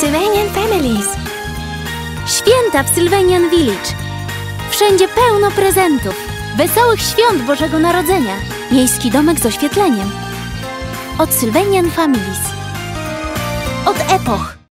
Sylvanian Families. Święta w Sylvanian Village. Wszędzie pełno prezentów. Wesołych świąt Bożego Narodzenia. Miejski domek z oświetleniem. Od Sylvanian Families. Od Epoch.